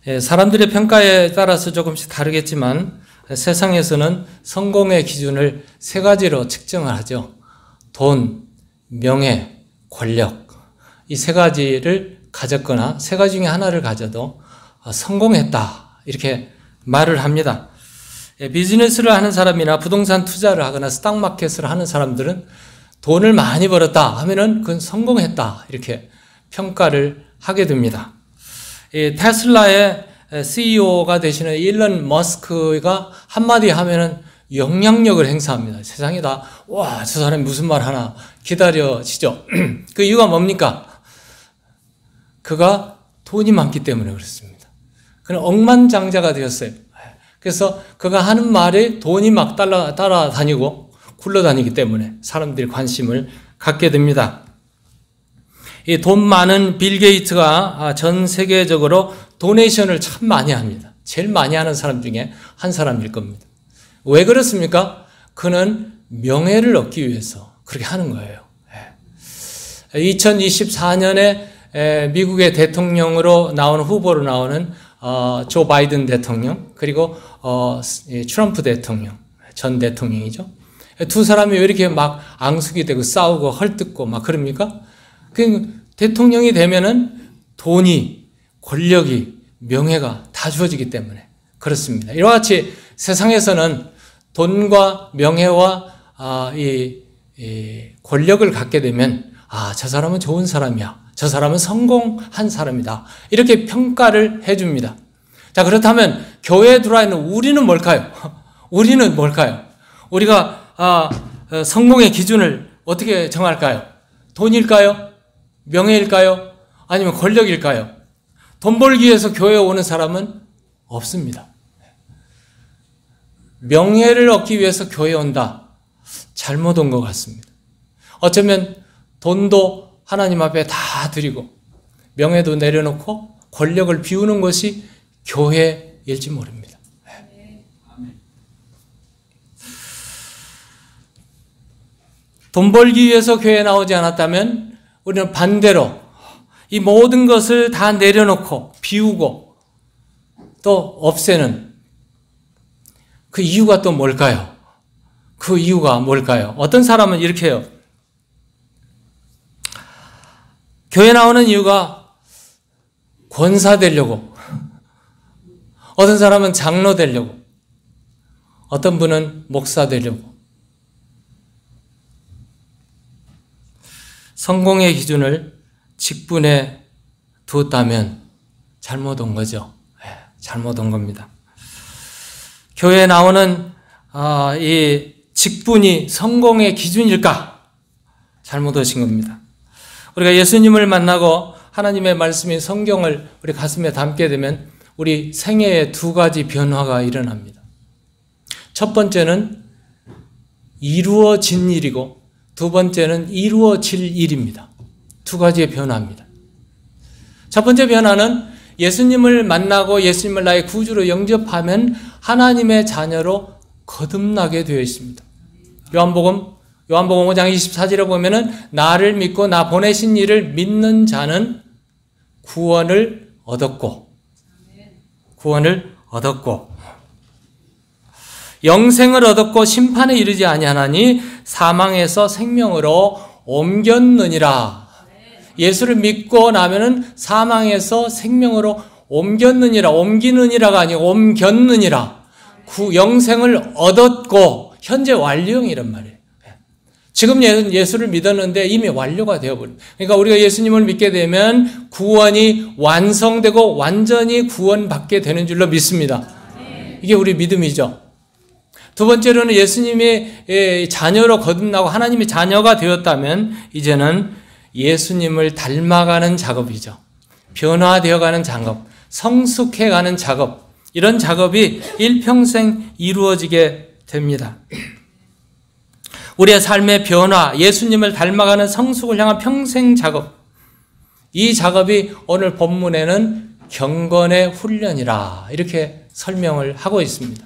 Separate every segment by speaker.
Speaker 1: 사람들의 평가에 따라서 조금씩 다르겠지만 세상에서는 성공의 기준을 세 가지로 측정을 하죠. 돈, 명예, 권력. 이 세 가지를 가졌거나 세 가지 중에 하나를 가져도 성공했다 이렇게 말을 합니다. 비즈니스를 하는 사람이나 부동산 투자를 하거나 스탁마켓을 하는 사람들은 돈을 많이 벌었다 하면은 그건 성공했다 이렇게 평가를 하게 됩니다. 테슬라의 CEO가 되시는 일론 머스크가 한마디 하면은 영향력을 행사합니다. 세상이 다, 와, 저 사람이 무슨 말 하나 기다려지죠. 그 이유가 뭡니까? 그가 돈이 많기 때문에 그렇습니다. 그는 억만장자가 되었어요. 그래서 그가 하는 말에 돈이 막 따라다니고 굴러다니기 때문에 사람들이 관심을 갖게 됩니다. 이 돈 많은 빌 게이츠가 전 세계적으로 도네이션을 참 많이 합니다. 제일 많이 하는 사람 중에 한 사람일 겁니다. 왜 그렇습니까? 그는 명예를 얻기 위해서 그렇게 하는 거예요. 2024년에 미국의 대통령으로 나오는 후보로 나오는 조 바이든 대통령 그리고 트럼프 대통령 전 대통령이죠. 두 사람이 왜 이렇게 막 앙숙이 되고 싸우고 헐뜯고 막 그럽니까? 그 대통령이 되면은 돈이, 권력이, 명예가 다 주어지기 때문에 그렇습니다. 이와 같이 세상에서는 돈과 명예와 이 권력을 갖게 되면 저 사람은 좋은 사람이야. 저 사람은 성공한 사람이다. 이렇게 평가를 해줍니다. 자, 그렇다면 교회에 들어와 있는 우리는 뭘까요? 우리는 뭘까요? 우리가 성공의 기준을 어떻게 정할까요? 돈일까요? 명예일까요? 아니면 권력일까요? 돈 벌기 위해서 교회에 오는 사람은 없습니다. 명예를 얻기 위해서 교회에 온다. 잘못 온 것 같습니다. 어쩌면 돈도 하나님 앞에 다 드리고 명예도 내려놓고 권력을 비우는 것이 교회일지 모릅니다. 돈 벌기 위해서 교회에 나오지 않았다면 우리는 반대로 이 모든 것을 다 내려놓고 비우고 또 없애는 그 이유가 또 뭘까요? 그 이유가 뭘까요? 어떤 사람은 이렇게 해요. 교회 나오는 이유가 권사 되려고, 어떤 사람은 장로 되려고, 어떤 분은 목사 되려고. 성공의 기준을 직분에 두었다면 잘못 온 거죠. 잘못 온 겁니다. 교회에 나오는 이 직분이 성공의 기준일까? 잘못 오신 겁니다. 우리가 예수님을 만나고 하나님의 말씀인 성경을 우리 가슴에 담게 되면 우리 생애에 두 가지 변화가 일어납니다. 첫 번째는 이루어진 일이고 두 번째는 이루어질 일입니다. 두 가지의 변화입니다. 첫 번째 변화는 예수님을 만나고 예수님을 나의 구주로 영접하면 하나님의 자녀로 거듭나게 되어 있습니다. 요한복음 5장 24절에 보면은 나를 믿고 나 보내신 이를 믿는 자는 구원을 얻었고 영생을 얻었고 심판에 이르지 아니하나니 사망에서 생명으로 옮겼느니라. 예수를 믿고 나면은 사망에서 생명으로 옮겼느니라. 옮기느니라가 아니고 옮겼느니라. 영생을 얻었고 현재 완료형이란 말이에요. 지금 예수를 믿었는데 이미 완료가 되어버립니다. 그러니까 우리가 예수님을 믿게 되면 구원이 완성되고 완전히 구원받게 되는 줄로 믿습니다. 이게 우리 믿음이죠. 두 번째로는 예수님의 자녀로 거듭나고 하나님의 자녀가 되었다면 이제는 예수님을 닮아가는 작업이죠. 변화되어가는 작업, 성숙해가는 작업, 이런 작업이 일평생 이루어지게 됩니다. 우리의 삶의 변화, 예수님을 닮아가는 성숙을 향한 평생 작업, 이 작업이 오늘 본문에는 경건의 훈련이라 이렇게 설명을 하고 있습니다.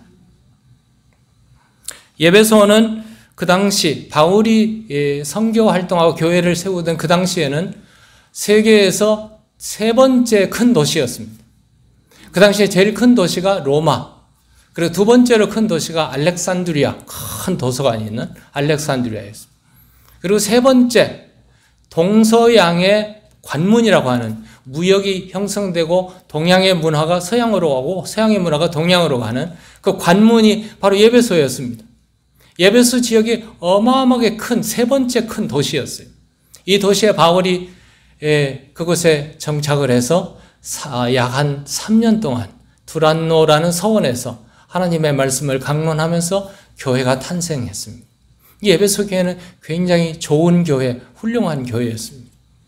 Speaker 1: 예배소는 그 당시 바울이 선교 활동하고 교회를 세우던 그 당시에는 세계에서 세 번째 큰 도시였습니다. 그 당시에 제일 큰 도시가 로마, 그리고 두 번째로 큰 도시가 알렉산드리아, 큰 도서관이 있는 알렉산드리아였습니다. 그리고 세 번째, 동서양의 관문이라고 하는, 무역이 형성되고 동양의 문화가 서양으로 가고 서양의 문화가 동양으로 가는 그 관문이 바로 예배소였습니다. 예배소 지역이 어마어마하게 큰 세 번째 큰 도시였어요. 이 도시에 바울이 그곳에 정착을 해서 약 한 3년 동안 두란노라는 서원에서 하나님의 말씀을 강론하면서 교회가 탄생했습니다. 이 에베소 교회는 굉장히 좋은 교회, 훌륭한 교회였습니다.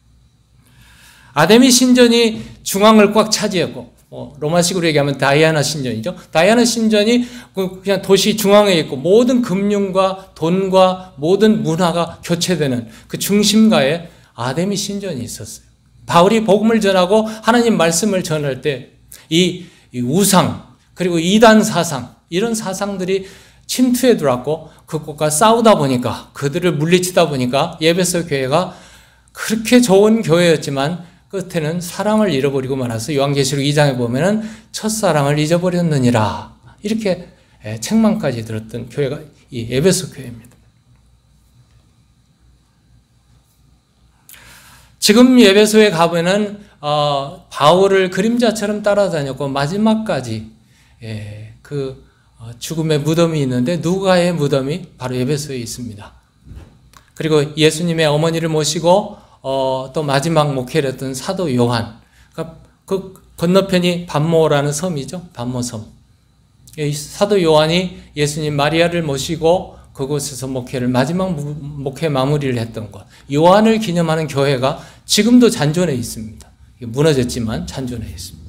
Speaker 1: 아데미 신전이 중앙을 꽉 차지했고, 로마식으로 얘기하면 다이아나 신전이죠. 다이아나 신전이 그냥 도시 중앙에 있고 모든 금융과 돈과 모든 문화가 교체되는 그 중심가에 아데미 신전이 있었어요. 바울이 복음을 전하고 하나님 말씀을 전할 때 이 우상 그리고 이단 사상, 이런 사상들이 침투해 들어왔고 그것과 싸우다 보니까, 그들을 물리치다 보니까 예배소 교회가 그렇게 좋은 교회였지만 끝에는 사랑을 잃어버리고 말아서 요한계시록 2장에 보면은 첫사랑을 잊어버렸느니라, 이렇게 책망까지 들었던 교회가 이 에베소 교회입니다. 지금 에베소에 가보면은 바울을 그림자처럼 따라다녔고 마지막까지 죽음의 무덤이 있는데, 누가의 무덤이 바로 에베소에 있습니다. 그리고 예수님의 어머니를 모시고 또 마지막 목회를 했던 사도 요한, 그 건너편이 반모라는 섬이죠. 반모섬. 사도 요한이 예수님 마리아를 모시고 그곳에서 목회를, 마지막 목회 마무리를 했던 곳, 요한을 기념하는 교회가 지금도 잔존해 있습니다. 무너졌지만 잔존해 있습니다.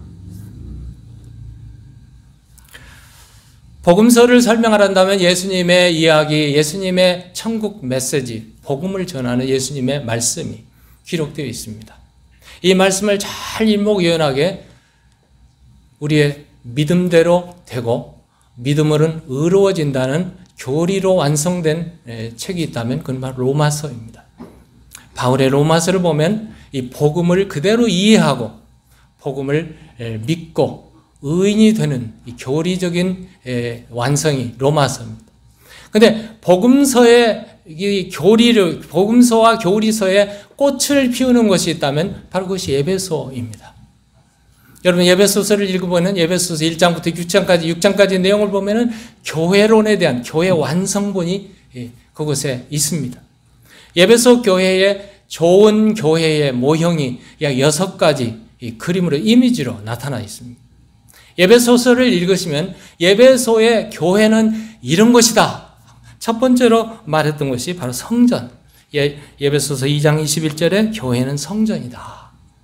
Speaker 1: 복음서를 설명하란다면 예수님의 이야기, 예수님의 천국 메시지, 복음을 전하는 예수님의 말씀이 기록되어 있습니다. 이 말씀을 잘 일목요연하게 우리의 믿음대로 되고 믿음으로는 의로워진다는 교리로 완성된 책이 있다면 그건 바로 로마서입니다. 바울의 로마서를 보면 이 복음을 그대로 이해하고 복음을 믿고 의인이 되는 이 교리적인 완성이 로마서입니다. 그런데 복음서의 이 교리를, 복음서와 교리서에 꽃을 피우는 것이 있다면 바로 그것이 에베소입니다. 여러분 에베소서를 읽어보면 에베소서 1장부터 6장까지 내용을 보면은 교회론에 대한 교회 완성본이 그곳에 있습니다. 에베소 교회의 좋은 교회의 모형이 약 6가지 그림으로, 이미지로 나타나 있습니다. 에베소서를 읽으시면 에베소의 교회는 이런 것이다. 첫 번째로 말했던 것이 바로 성전. 에베소서 2장 21절에 교회는 성전이다.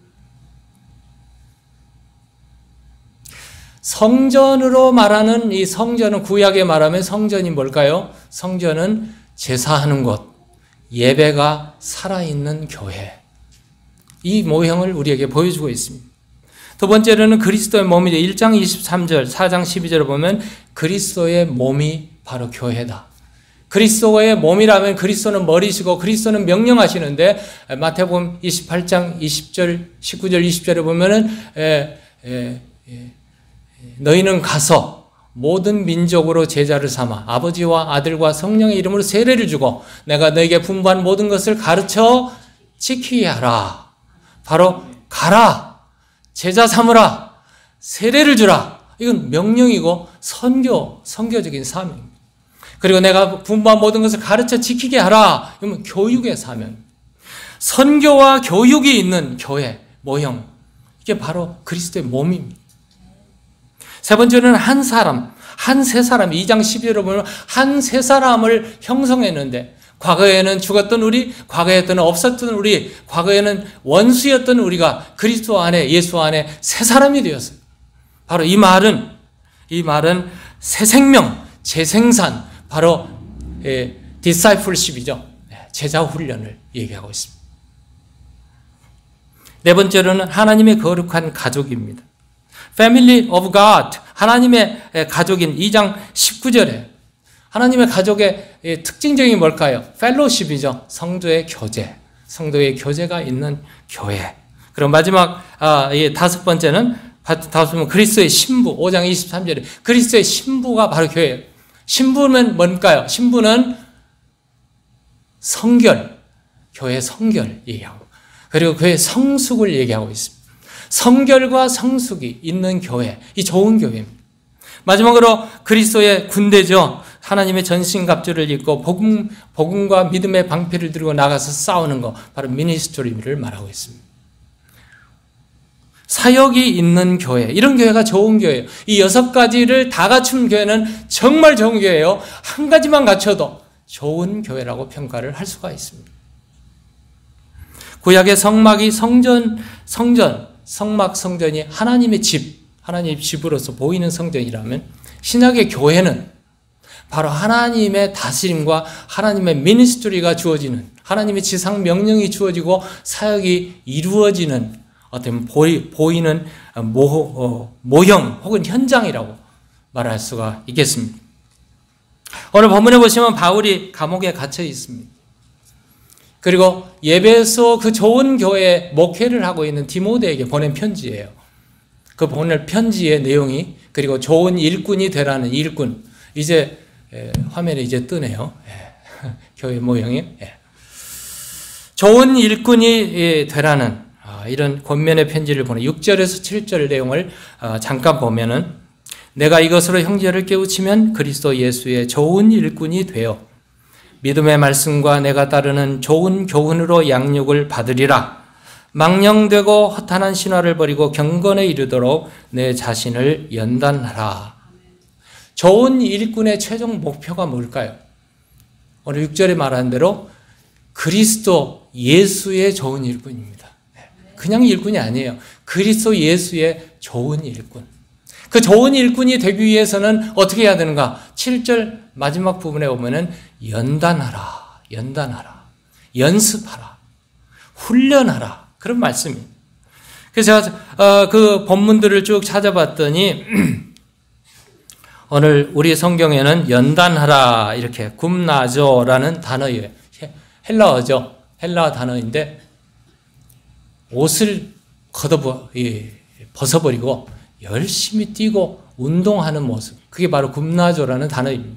Speaker 1: 성전으로 말하는 이 성전은, 구약에 말하면 성전이 뭘까요? 성전은 제사하는 곳, 예배가 살아있는 교회. 이 모형을 우리에게 보여주고 있습니다. 두 번째로는 그리스도의 몸이죠. 1장 23절, 4장 12절을 보면 그리스도의 몸이 바로 교회다. 그리스도의 몸이라면 그리스도는 머리시고 그리스도는 명령하시는데, 마태복음 28장 20절, 19절, 20절에 보면은 너희는 가서 모든 민족으로 제자를 삼아 아버지와 아들과 성령의 이름으로 세례를 주고 내가 너에게 분부한 모든 것을 가르쳐 지키게 하라. 바로 가라, 제자 삼으라, 세례를 주라. 이건 명령이고 선교적인 사명입니다. 그리고 내가 분부한 모든 것을 가르쳐 지키게 하라. 이건 교육의 사명. 선교와 교육이 있는 교회 모형, 이게 바로 그리스도의 몸입니다. 세 번째는 한 사람, 한 세 사람, 2장 12절을 보면 한 세 사람을 형성했는데, 과거에는 죽었던 우리, 과거에는 없었던 우리, 과거에는 원수였던 우리가 그리스도 안에, 예수 안에 새 사람이 되었어요. 바로 이 말은 새 생명, 재생산, 바로 discipleship이죠. 제자 훈련을 얘기하고 있습니다. 네 번째로는 하나님의 거룩한 가족입니다. Family of God, 하나님의 가족인 2장 19절에 하나님의 가족의 특징적인 뭘까요? 펠로십이죠. 성도의 교제, 성도의 교제가 있는 교회. 그럼 마지막 다섯 번째는 다시 보면 그리스도의 신부, 5장 23절에 그리스도의 신부가 바로 교회예요. 신부는 뭘까요? 신부는 성결, 교회 성결 얘기하고, 그리고 교회 성숙을 얘기하고 있습니다. 성결과 성숙이 있는 교회, 이 좋은 교회입니다. 마지막으로 그리스도의 군대죠. 하나님의 전신갑주를 입고 복음과 믿음의 방패를 들고 나가서 싸우는 거, 바로 미니스트리를 말하고 있습니다. 사역이 있는 교회, 이런 교회가 좋은 교회예요. 이 6가지를 다 갖춘 교회는 정말 좋은 교회예요. 한 가지만 갖춰도 좋은 교회라고 평가를 할 수가 있습니다. 구약의 성막이 성막 성전이 하나님의 집, 하나님의 집으로서 보이는 성전이라면, 신약의 교회는 바로 하나님의 다스림과 하나님의 미니스트리가 주어지는, 하나님의 지상 명령이 주어지고 사역이 이루어지는 어떤 보이는 모형 혹은 현장이라고 말할 수가 있겠습니다. 오늘 본문에 보시면 바울이 감옥에 갇혀 있습니다. 그리고 예배소 그 좋은 교회에 목회를 하고 있는 디모데에게 보낸 편지예요. 그 보낼 편지의 내용이, 그리고 좋은 일꾼이 되라는 일꾼, 이제 화면에 이제 뜨네요. 교회 모형이. 좋은 일꾼이 되라는 이런 권면의 편지를 보내 6절에서 7절 내용을 잠깐 보면은, 내가 이것으로 형제를 깨우치면 그리스도 예수의 좋은 일꾼이 되어 믿음의 말씀과 내가 따르는 좋은 교훈으로 양육을 받으리라. 망령되고 허탄한 신화를 버리고 경건에 이르도록 내 자신을 연단하라. 좋은 일꾼의 최종 목표가 뭘까요? 오늘 6절에 말한 대로 그리스도 예수의 좋은 일꾼입니다. 그냥 일꾼이 아니에요. 그리스도 예수의 좋은 일꾼. 그 좋은 일꾼이 되기 위해서는 어떻게 해야 되는가? 7절 마지막 부분에 보면은 연단하라, 연습하라, 훈련하라, 그런 말씀입니다. 그래서 제가 그 본문들을 쭉 찾아봤더니 오늘 우리 성경에는 연단하라, 이렇게 굽나조라는 단어예요. 헬라어죠. 헬라어 단어인데, 옷을 벗어버리고 열심히 뛰고 운동하는 모습, 그게 바로 굽나조라는 단어입니다.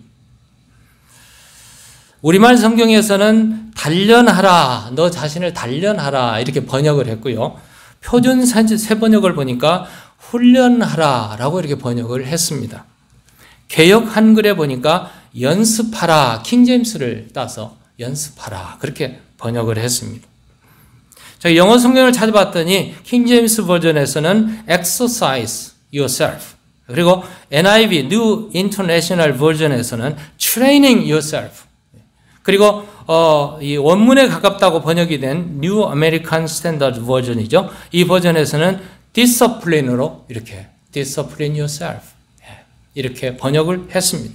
Speaker 1: 우리말 성경에서는 단련하라, 너 자신을 단련하라, 이렇게 번역을 했고요. 표준 새 번역을 보니까 훈련하라 라고 이렇게 번역을 했습니다. 개역 한글에 보니까 연습하라, 킹제임스를 따서 연습하라, 그렇게 번역을 했습니다. 제가 영어 성경을 찾아봤더니 킹제임스 버전에서는 exercise yourself, 그리고 NIV New International 버전에서는 training yourself, 그리고 이 원문에 가깝다고 번역이 된 New American Standard 버전이죠. 이 버전에서는 discipline으로 이렇게 discipline yourself, 이렇게 번역을 했습니다.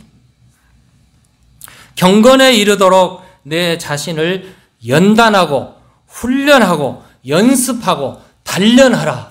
Speaker 1: 경건에 이르도록 내 자신을 연단하고 훈련하고 연습하고 단련하라.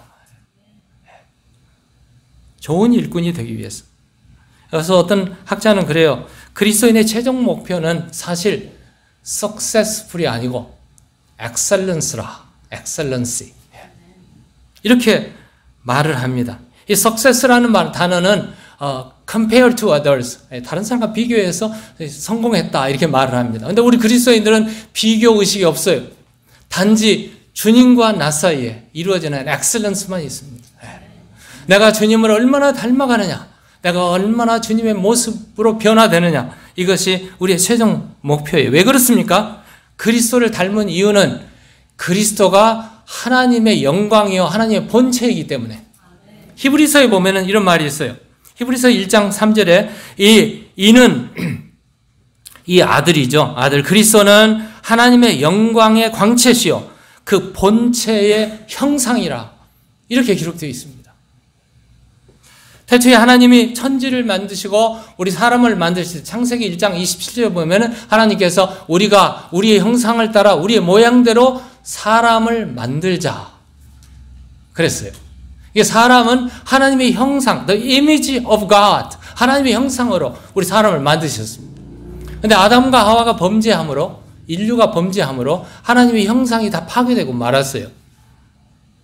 Speaker 1: 좋은 일꾼이 되기 위해서. 그래서 어떤 학자는 그래요. 그리스도인의 최종 목표는 사실 successful이 아니고 excellence라. excellency. 이렇게 말을 합니다. 이 success라는 단어는 compare to others, 다른 사람과 비교해서 성공했다, 이렇게 말을 합니다. 근데 우리 그리스도인들은 비교 의식이 없어요. 단지 주님과 나 사이에 이루어지는 엑셀런스만 있습니다. 내가 주님을 얼마나 닮아가느냐, 내가 얼마나 주님의 모습으로 변화되느냐, 이것이 우리의 최종 목표예요. 왜 그렇습니까? 그리스도를 닮은 이유는 그리스도가 하나님의 영광이요 하나님의 본체이기 때문에. 히브리서에 보면은 이런 말이 있어요. 히브리서 1장 3절에 이는 이 아들이죠. 아들 그리스도는 하나님의 영광의 광채시요 그 본체의 형상이라, 이렇게 기록되어 있습니다. 태초에 하나님이 천지를 만드시고 우리 사람을 만드실 때 창세기 1장 27절에 보면 하나님께서 우리가 우리의 형상을 따라 우리의 모양대로 사람을 만들자 그랬어요. 이게 사람은 하나님의 형상, the image of God, 하나님의 형상으로 우리 사람을 만드셨습니다. 그런데 아담과 하와가 범죄함으로, 인류가 범죄함으로 하나님의 형상이 다 파괴되고 말았어요.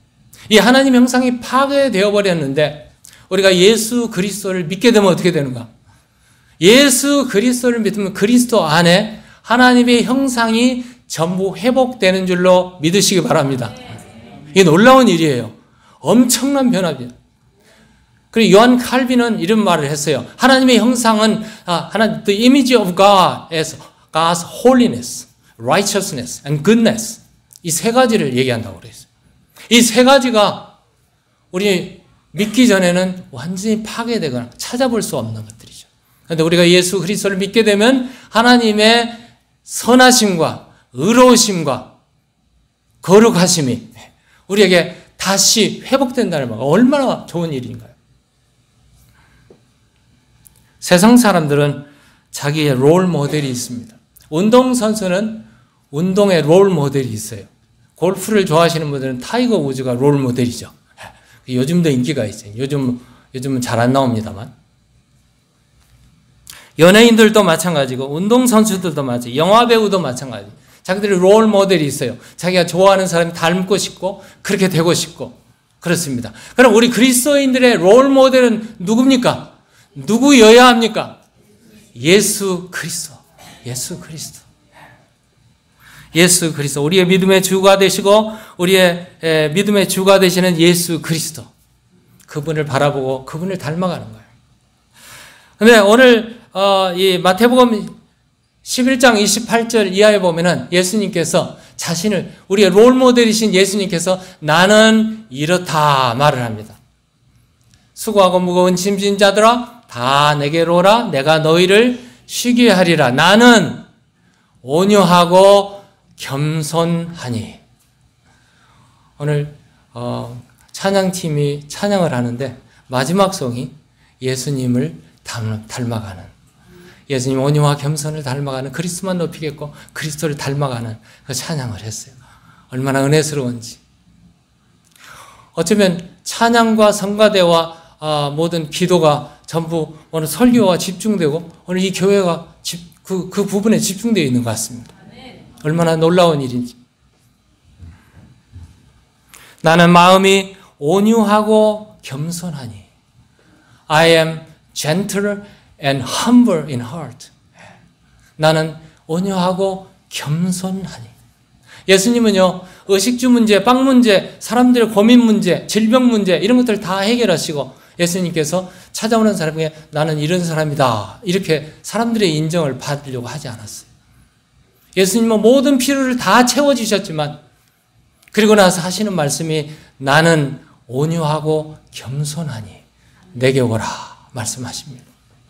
Speaker 1: 이 하나님 형상이 파괴되어 버렸는데 우리가 예수 그리스도를 믿게 되면 어떻게 되는가? 예수 그리스도를 믿으면 그리스도 안에 하나님의 형상이 전부 회복되는 줄로 믿으시기 바랍니다. 이게 놀라운 일이에요. 엄청난 변화입니다. 그리고 요한 칼빈은 이런 말을 했어요. 하나님의 형상은 the image of God is God's holiness, righteousness, and goodness. 이 세 가지를 얘기한다고 그랬어요. 이 세 가지가 우리 믿기 전에는 완전히 파괴되거나 찾아볼 수 없는 것들이죠. 그런데 우리가 예수 그리스도를 믿게 되면 하나님의 선하심과 의로우심과 거룩하심이 우리에게 다시 회복된다는 말, 얼마나 좋은 일인가요? 세상 사람들은 자기의 롤 모델이 있습니다. 운동선수는 운동의 롤 모델이 있어요. 골프를 좋아하시는 분들은 타이거 우즈가 롤 모델이죠. 요즘도 인기가 있어요. 요즘은 잘 안 나옵니다만. 연예인들도 마찬가지고, 운동선수들도 마찬가지고, 영화배우도 마찬가지. 자기들의 롤 모델이 있어요. 자기가 좋아하는 사람이 닮고 싶고, 그렇게 되고 싶고, 그렇습니다. 그럼 우리 그리스도인들의 롤 모델은 누굽니까? 누구여야 합니까? 예수 그리스도. 예수 그리스도. 예수 그리스도. 우리의 믿음의 주가 되시고, 우리의 믿음의 주가 되시는 예수 그리스도. 그분을 바라보고, 그분을 닮아가는 거예요. 근데 오늘, 이 마태복음 11장 28절 이하에 보면은 예수님께서 자신을, 우리의 롤 모델이신 예수님께서 나는 이렇다 말을 합니다. 수고하고 무거운 짐진 자들아, 다 내게로 오라. 내가 너희를 쉬게 하리라. 나는 온유하고 겸손하니. 오늘 찬양팀이 찬양을 하는데 마지막 송이 예수님을 닮아가는, 예수님 온유와 겸손을 닮아가는, 그리스도만 높이겠고 그리스도를 닮아가는 그 찬양을 했어요. 얼마나 은혜스러운지. 어쩌면 찬양과 성가대와 모든 기도가 전부 오늘 설교와 집중되고 오늘 이 교회가 그 부분에 집중되어 있는 것 같습니다. 얼마나 놀라운 일인지. 나는 마음이 온유하고 겸손하니. I am gentle and humble in heart. 나는 온유하고 겸손하니. 예수님은요, 의식주 문제, 빵 문제, 사람들의 고민 문제, 질병 문제, 이런 것들을 다 해결하시고 예수님께서 찾아오는 사람에게 나는 이런 사람이다, 이렇게 사람들의 인정을 받으려고 하지 않았어요. 예수님은 모든 필요를 다 채워주셨지만 그리고 나서 하시는 말씀이 나는 온유하고 겸손하니 내게 오라 말씀하십니다.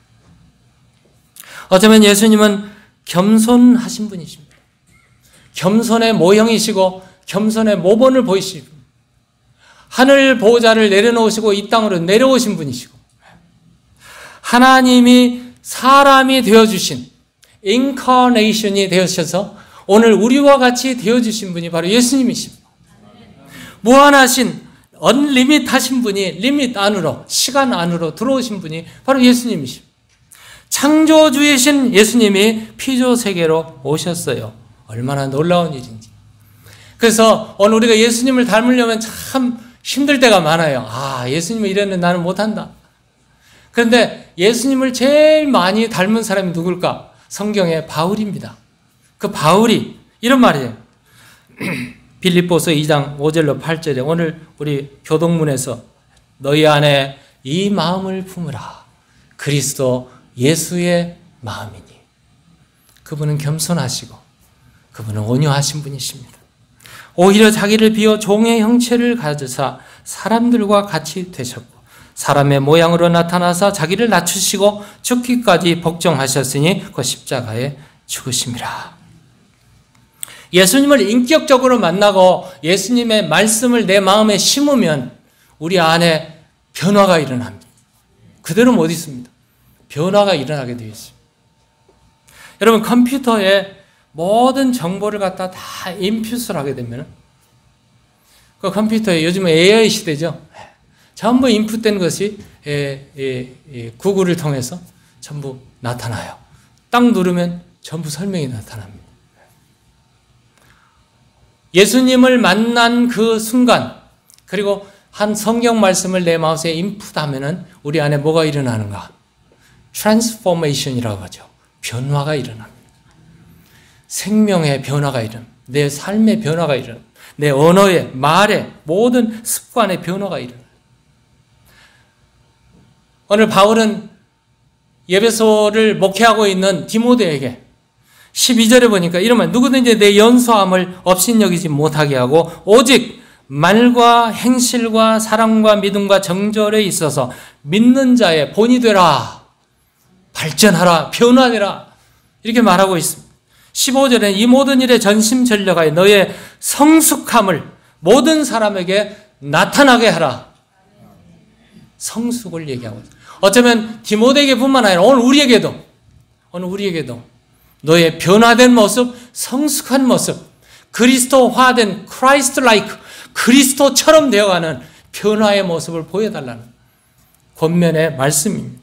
Speaker 1: 어쩌면 예수님은 겸손하신 분이십니다. 겸손의 모형이시고 겸손의 모본을 보이시고 하늘 보호자를 내려놓으시고 이 땅으로 내려오신 분이시고 하나님이 사람이 되어주신 인카네이션이 되어셔서 오늘 우리와 같이 되어주신 분이 바로 예수님이십니다. 무한하신 언리밋하신 분이 리밋 안으로, 시간 안으로 들어오신 분이 바로 예수님이십니다. 창조주이신 예수님이 피조 세계로 오셨어요. 얼마나 놀라운 일인지. 그래서 오늘 우리가 예수님을 닮으려면 참 힘들 때가 많아요. 예수님은 이랬는데 나는 못한다. 그런데 예수님을 제일 많이 닮은 사람이 누굴까? 성경의 바울입니다. 그 바울이 이런 말이에요. 빌립보서 2장 5절로 8절에 오늘 우리 교동문에서 너희 안에 이 마음을 품으라. 그리스도 예수의 마음이니. 그분은 겸손하시고 그분은 온유하신 분이십니다. 오히려 자기를 비워 종의 형체를 가지사 사람들과 같이 되셨고 사람의 모양으로 나타나사 자기를 낮추시고 죽기까지 복종하셨으니 그 십자가에 죽으심이라. 예수님을 인격적으로 만나고 예수님의 말씀을 내 마음에 심으면 우리 안에 변화가 일어납니다. 그대로 못 있습니다. 변화가 일어나게 되어 있습니다. 여러분 컴퓨터에 모든 정보를 갖다 다 인풋을 하게 되면 그 컴퓨터에 요즘은 AI 시대죠. 전부 인풋된 것이 구글을 통해서 전부 나타나요. 딱 누르면 전부 설명이 나타납니다. 예수님을 만난 그 순간 그리고 한 성경 말씀을 내 마음에 인풋하면은 우리 안에 뭐가 일어나는가? 트랜스포메이션이라고 하죠. 변화가 일어납니다. 생명의 변화가 일어납니다. 내 삶의 변화가 일어납니다. 내 언어의, 말의 모든 습관의 변화가 일어납니다. 오늘 바울은 에베소를 목회하고 있는 디모데에게 12절에 보니까 이러면 누구든지 내 연소함을 업신여기지 못하게 하고 오직 말과 행실과 사랑과 믿음과 정절에 있어서 믿는 자의 본이 되라, 발전하라, 변화되라 이렇게 말하고 있습니다. 15절에는 이 모든 일에 전심전력하여 너의 성숙함을 모든 사람에게 나타나게 하라. 성숙을 얘기하고 있습니다. 어쩌면 디모데에게뿐만 아니라 오늘 우리에게도 너의 변화된 모습, 성숙한 모습, 그리스도화된 크라이스트 라이크, 그리스도처럼 되어가는 변화의 모습을 보여달라는 권면의 말씀입니다.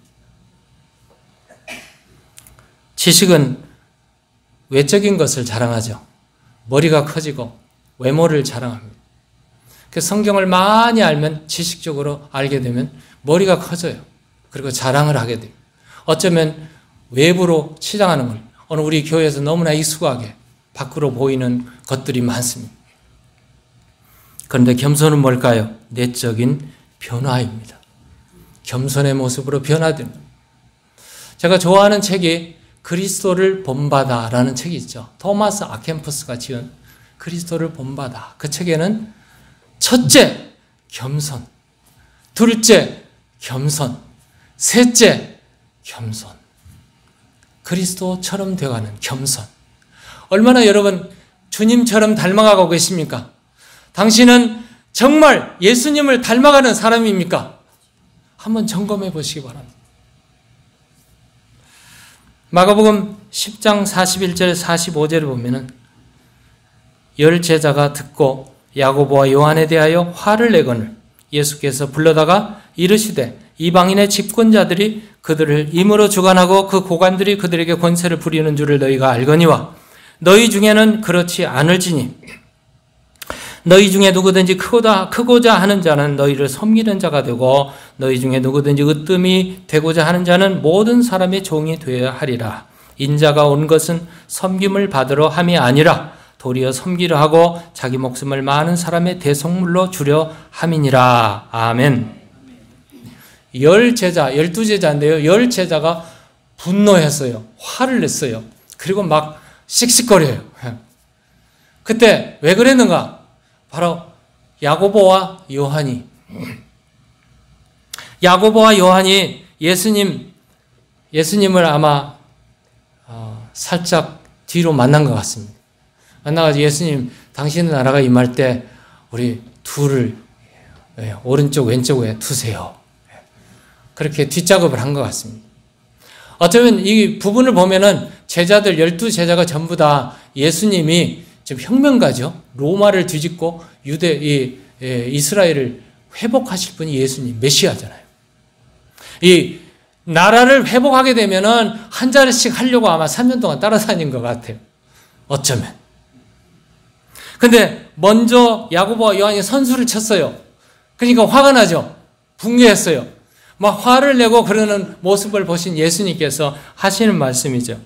Speaker 1: 지식은 외적인 것을 자랑하죠. 머리가 커지고 외모를 자랑합니다. 그 성경을 많이 알면, 지식적으로 알게 되면 머리가 커져요. 그리고 자랑을 하게 돼요. 어쩌면 외부로 치장하는 걸 오늘 우리 교회에서 너무나 익숙하게 밖으로 보이는 것들이 많습니다. 그런데 겸손은 뭘까요? 내적인 변화입니다. 겸손의 모습으로 변화됩니다. 제가 좋아하는 책이 그리스도를 본받아라는 책이 있죠. 토마스 아켄푸스가 지은 그리스도를 본받아. 그 책에는 첫째, 겸손. 둘째, 겸손. 셋째, 겸손. 그리스도처럼 되어가는 겸손. 얼마나 여러분 주님처럼 닮아가고 계십니까? 당신은 정말 예수님을 닮아가는 사람입니까? 한번 점검해 보시기 바랍니다. 마가복음 10장 41절 45절을 보면은 열 제자가 듣고 야고보와 요한에 대하여 화를 내거늘 예수께서 불러다가 이르시되 이방인의 집권자들이 그들을 임으로 주관하고 그 고관들이 그들에게 권세를 부리는 줄을 너희가 알거니와 너희 중에는 그렇지 않을지니 너희 중에 누구든지 크고자 하는 자는 너희를 섬기는 자가 되고 너희 중에 누구든지 으뜸이 되고자 하는 자는 모든 사람의 종이 되어야 하리라. 인자가 온 것은 섬김을 받으러 함이 아니라 도리어 섬기려 하고 자기 목숨을 많은 사람의 대속물로 주려 함이니라. 아멘. 열 제자, 12제자인데요. 열 제자가 분노했어요. 화를 냈어요. 그리고 막 씩씩거려요. 그때 왜 그랬는가? 바로 야고보와 요한이 예수님을 아마 살짝 뒤로 만난 것 같습니다. 만나가지고 예수님, 당신의 나라가 임할 때 우리 둘을 오른쪽 왼쪽에 두세요. 그렇게 뒷작업을 한 것 같습니다. 어쩌면 이 부분을 보면은 제자들 12제자가 전부 다 예수님이 지금 혁명가죠. 로마를 뒤집고 이스라엘을 회복하실 분이 예수님, 메시아잖아요. 이 나라를 회복하게 되면은 한 자리씩 하려고 아마 3년 동안 따라다닌 것 같아요. 어쩌면. 근데 먼저 야고보와 요한이 선수를 쳤어요. 그러니까 화가 나죠. 붕괴했어요. 막 화를 내고 그러는 모습을 보신 예수님께서 하시는 말씀이죠.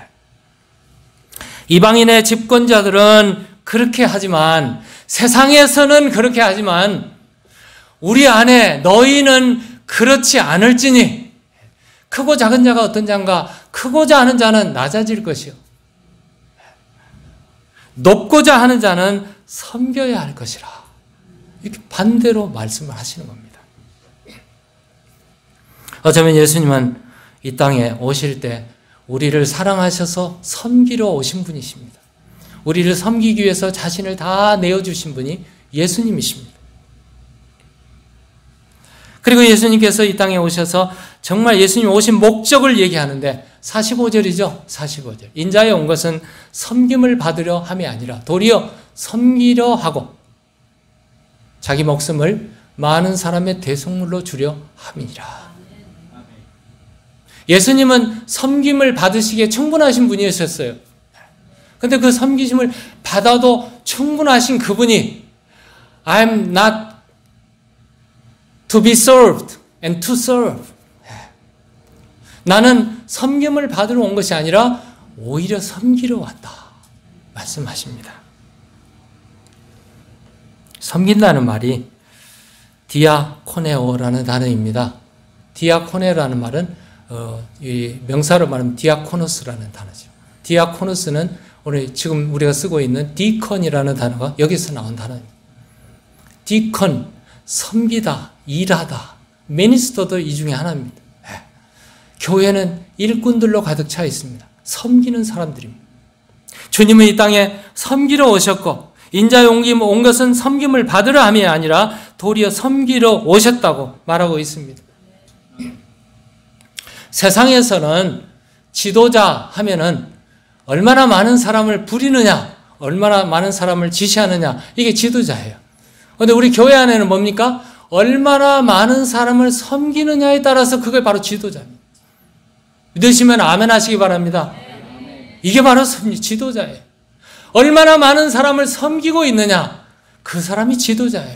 Speaker 1: 이방인의 집권자들은 그렇게 하지만, 세상에서는 그렇게 하지만 우리 안에 너희는 그렇지 않을지니 크고 작은 자가 어떤 자인가? 크고자 하는 자는 낮아질 것이요 높고자 하는 자는 섬겨야 할 것이라. 이렇게 반대로 말씀을 하시는 겁니다. 어쩌면 예수님은 이 땅에 오실 때 우리를 사랑하셔서 섬기러 오신 분이십니다. 우리를 섬기기 위해서 자신을 다 내어주신 분이 예수님이십니다. 그리고 예수님께서 이 땅에 오셔서 정말 예수님 오신 목적을 얘기하는데 45절이죠. 45절. 인자에 온 것은 섬김을 받으려 함이 아니라 도리어 섬기려 하고 자기 목숨을 많은 사람의 대속물로 주려 함이니라. 예수님은 섬김을 받으시기에 충분하신 분이셨어요. 근데 그 섬기심을 받아도 충분하신 그분이 I'm not To be served and to serve. 나는 섬김을 받으러 온 것이 아니라 오히려 섬기러 왔다. 말씀하십니다. 섬긴다는 말이 디아코네오라는 단어입니다. 디아코네라는 말은 이 명사로 말하면 디아코노스라는 단어죠. 디아코노스는 오늘 지금 우리가 쓰고 있는 디컨이라는 단어가 여기서 나온 단어입니다. 디컨, 섬기다, 일하다, 미니스터도 이 중에 하나입니다. 교회는 일꾼들로 가득 차 있습니다. 섬기는 사람들입니다. 주님은 이 땅에 섬기러 오셨고 인자의 온 것은 섬김을 받으러 함이 아니라 도리어 섬기러 오셨다고 말하고 있습니다. 세상에서는 지도자 하면은 얼마나 많은 사람을 부리느냐, 얼마나 많은 사람을 지시하느냐, 이게 지도자예요. 그런데 우리 교회 안에는 뭡니까? 얼마나 많은 사람을 섬기느냐에 따라서 그게 바로 지도자입니다. 믿으시면 아멘 하시기 바랍니다. 이게 바로 지도자예요. 얼마나 많은 사람을 섬기고 있느냐, 그 사람이 지도자예요.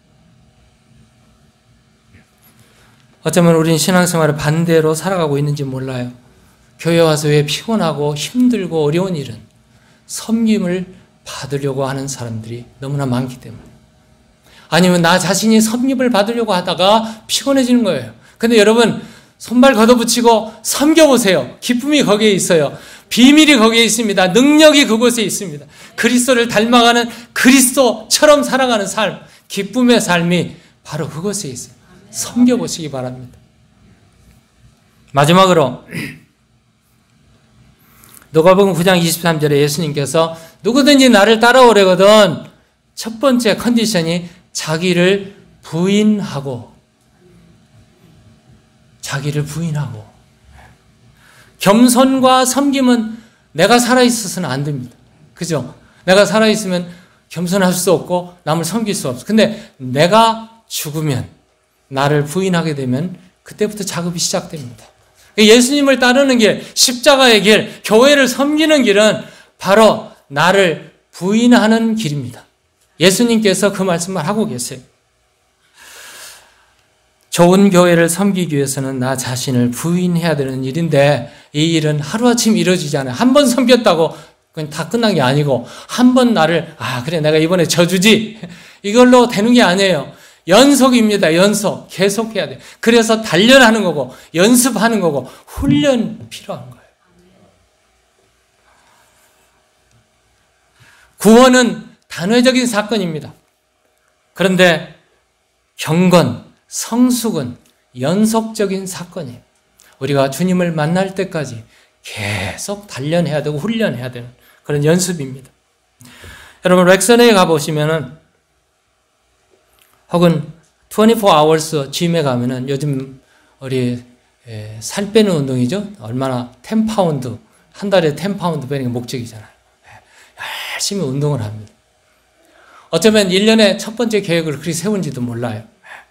Speaker 1: 어쩌면 우리는 신앙생활을 반대로 살아가고 있는지 몰라요. 교회 와서 왜 피곤하고 힘들고 어려운 일은 섬김을 받으려고 하는 사람들이 너무나 많기 때문에, 아니면 나 자신이 섬김을 받으려고 하다가 피곤해지는 거예요. 근데 여러분 손발 걷어붙이고 섬겨보세요. 기쁨이 거기에 있어요. 비밀이 거기에 있습니다. 능력이 그곳에 있습니다. 그리스도를 닮아가는 그리스도처럼 살아가는 삶, 기쁨의 삶이 바로 그곳에 있어요. 섬겨보시기 바랍니다. 마지막으로 누가복음 9장 23절에 예수님께서 누구든지 나를 따라오려거든 첫 번째 컨디션이 자기를 부인하고 겸손과 섬김은 내가 살아있어서는 안 됩니다. 그죠? 내가 살아있으면 겸손할 수 없고 남을 섬길 수 없어. 근데 내가 죽으면, 나를 부인하게 되면 그때부터 작업이 시작됩니다. 예수님을 따르는 길, 십자가의 길, 교회를 섬기는 길은 바로 나를 부인하는 길입니다. 예수님께서 그 말씀을 하고 계세요. 좋은 교회를 섬기기 위해서는 나 자신을 부인해야 되는 일인데 이 일은 하루아침 이루어지지 않아요. 한 번 섬겼다고 그냥 다 끝난 게 아니고 한 번 나를 그래 내가 이번에 져주지 이걸로 되는 게 아니에요. 연속입니다. 연속. 계속해야 돼요. 그래서 단련하는 거고 연습하는 거고 훈련 필요한 거예요. 구원은 단회적인 사건입니다. 그런데 경건, 성숙은 연속적인 사건이에요. 우리가 주님을 만날 때까지 계속 단련해야 되고 훈련해야 되는 그런 연습입니다. 여러분 렉선에 가보시면은 혹은 24hours gym에 가면은 요즘 우리 살 빼는 운동이죠. 얼마나 10파운드, 한 달에 10파운드 빼는 게 목적이잖아요. 열심히 운동을 합니다. 어쩌면 1년에 첫 번째 계획을 그렇게 세운지도 몰라요.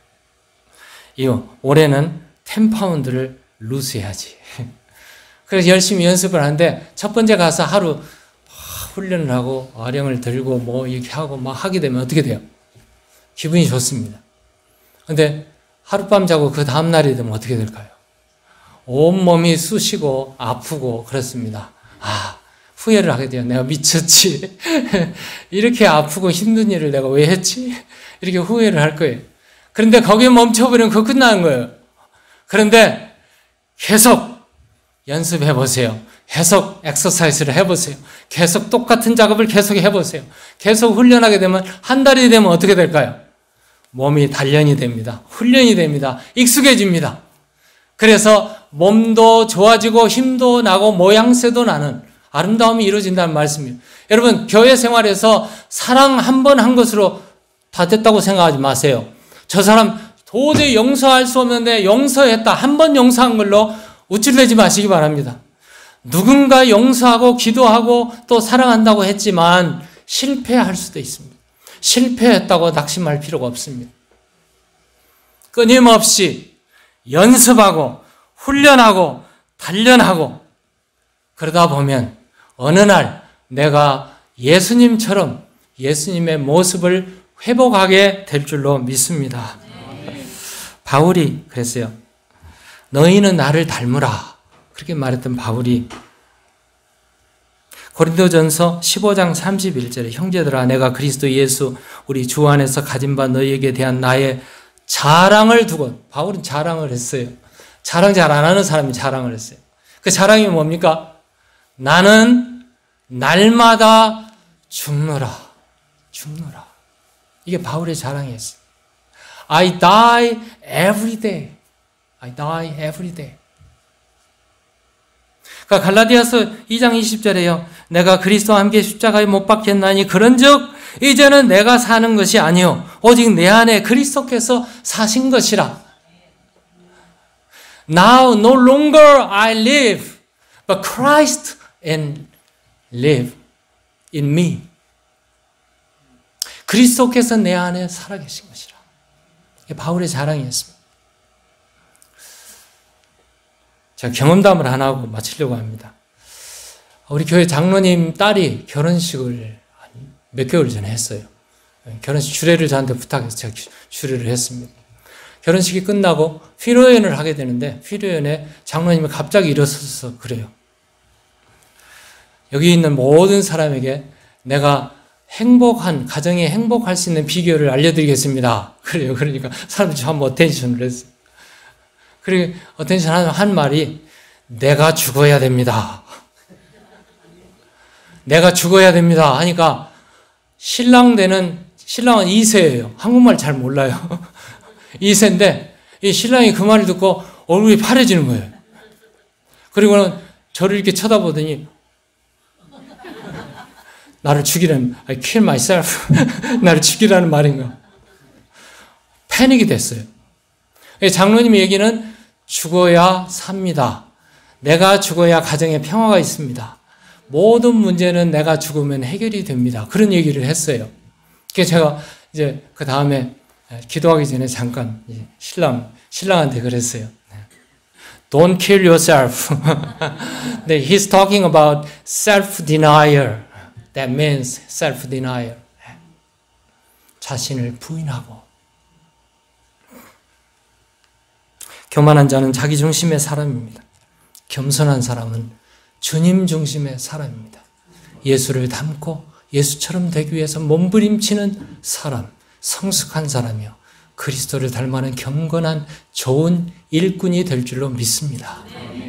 Speaker 1: 올해는 10파운드를 루스해야지. 그래서 열심히 연습을 하는데 첫 번째 가서 하루 훈련을 하고 어령을 들고 뭐 이렇게 하고 막 하게 되면 어떻게 돼요? 기분이 좋습니다. 근데 하룻밤 자고 그 다음날이 되면 어떻게 될까요? 온몸이 쑤시고 아프고 그렇습니다. 후회를 하게 돼요. 내가 미쳤지. 이렇게 아프고 힘든 일을 내가 왜 했지? 이렇게 후회를 할 거예요. 그런데 거기에 멈춰버리면 그거 끝나는 거예요. 그런데 계속 연습해 보세요. 계속 엑서사이즈를 해보세요. 계속 똑같은 작업을 계속 해보세요. 계속 훈련하게 되면 한 달이 되면 어떻게 될까요? 몸이 단련이 됩니다. 훈련이 됩니다. 익숙해집니다. 그래서 몸도 좋아지고 힘도 나고 모양새도 나는 아름다움이 이루어진다는 말씀이에요. 여러분 교회 생활에서 사랑 한 번 한 것으로 다 됐다고 생각하지 마세요. 저 사람 도저히 용서할 수 없는데 용서했다. 한 번 용서한 걸로 우쭐대지 마시기 바랍니다. 누군가 용서하고 기도하고 또 사랑한다고 했지만 실패할 수도 있습니다. 실패했다고 낙심할 필요가 없습니다. 끊임없이 연습하고 훈련하고 단련하고 그러다 보면 어느 날 내가 예수님처럼 예수님의 모습을 회복하게 될 줄로 믿습니다. 바울이 그랬어요. 너희는 나를 닮으라. 그렇게 말했던 바울이 고린도전서 15장 31절에 형제들아 내가 그리스도 예수 우리 주 안에서 가진 바 너희에게 대한 나의 자랑을 두고 바울은 자랑을 했어요. 자랑 잘 안 하는 사람이 자랑을 했어요. 그 자랑이 뭡니까? 나는 날마다 죽노라. 죽노라. 이게 바울의 자랑이었어요. I die every day. I die every day. 그러니까 갈라디아서 2장 20절에요. 내가 그리스도와 함께 십자가에 못 박혔나니 그런즉 이제는 내가 사는 것이 아니요 오직 내 안에 그리스도께서 사신 것이라. Now no longer I live, but Christ and live in me. 그리스도께서 내 안에 살아계신 것이라. 이게 바울의 자랑이었습니다. 제가 경험담을 하나 하고 마치려고 합니다. 우리 교회 장로님 딸이 결혼식을 몇 개월 전에 했어요. 결혼식 주례를 저한테 부탁해서 제가 주례를 했습니다. 결혼식이 끝나고 피로연을 하게 되는데 피로연에 장로님이 갑자기 일어서서 그래요. 여기 있는 모든 사람에게 내가 가정에 행복할 수 있는 비결을 알려드리겠습니다. 그래요. 그러니까 사람들이 전부 어텐션을 했어요. 그리고 어텐션 한 말이 내가 죽어야 됩니다. 내가 죽어야 됩니다. 하니까 신랑은 2세예요. 한국말 잘 몰라요. 2세인데 이 신랑이 그 말을 듣고 얼굴이 파래지는 거예요. 그리고는 저를 이렇게 쳐다보더니 나를 죽이라는, I kill myself. 나를 죽이라는 말인가. 패닉이 됐어요. 장로님 얘기는 죽어야 삽니다. 내가 죽어야 가정에 평화가 있습니다. 모든 문제는 내가 죽으면 해결이 됩니다. 그런 얘기를 했어요. 그래서 제가 이제 그 다음에 기도하기 전에 잠깐 신랑한테 그랬어요. Don't kill yourself. He's talking about self-denial. That means self-denial. 자신을 부인하고. 교만한 자는 자기 중심의 사람입니다. 겸손한 사람은 주님 중심의 사람입니다. 예수를 닮고 예수처럼 되기 위해서 몸부림치는 사람, 성숙한 사람이요. 그리스도를 닮아는 경건한 좋은 일꾼이 될 줄로 믿습니다.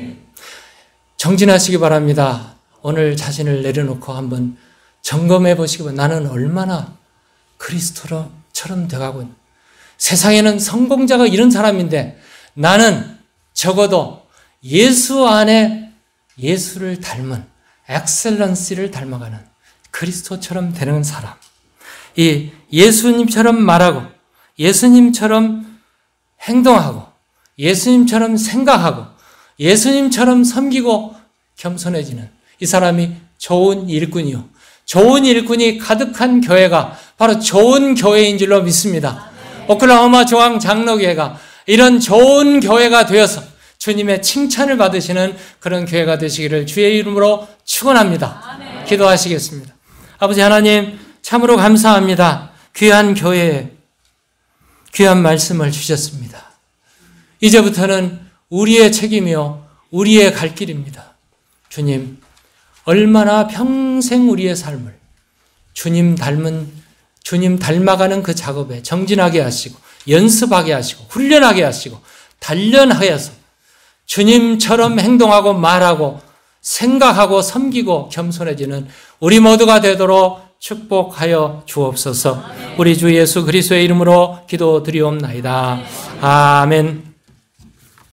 Speaker 1: 정진하시기 바랍니다. 오늘 자신을 내려놓고 한번 점검해 보시기 바랍니다. 나는 얼마나 그리스도처럼 돼가고 있는. 세상에는 성공자가 이런 사람인데 나는 적어도 예수 안에 예수를 닮은 엑셀런시를 닮아가는 그리스도처럼 되는 사람. 이 예수님처럼 말하고 예수님처럼 행동하고 예수님처럼 생각하고 예수님처럼 섬기고 겸손해지는 이 사람이 좋은 일꾼이요. 좋은 일꾼이 가득한 교회가 바로 좋은 교회인 줄로 믿습니다. 오클라호마 조항 장로교회가 이런 좋은 교회가 되어서 주님의 칭찬을 받으시는 그런 교회가 되시기를 주의 이름으로 축원합니다. 기도하시겠습니다. 아버지 하나님 참으로 감사합니다. 귀한 교회에 귀한 말씀을 주셨습니다. 이제부터는 우리의 책임이요 우리의 갈 길입니다. 주님 얼마나 평생 우리의 삶을 주님 닮아가는 그 작업에 정진하게 하시고 연습하게 하시고 훈련하게 하시고 단련하게 해서 주님처럼 행동하고 말하고 생각하고 섬기고 겸손해지는 우리 모두가 되도록 축복하여 주옵소서. 우리 주 예수 그리스도의 이름으로 기도드리옵나이다. 아멘.